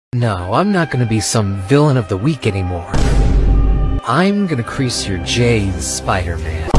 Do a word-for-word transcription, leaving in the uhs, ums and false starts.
No, I'm not gonna be some villain of the week anymore. I'm gonna crease your J's, Spider-Man.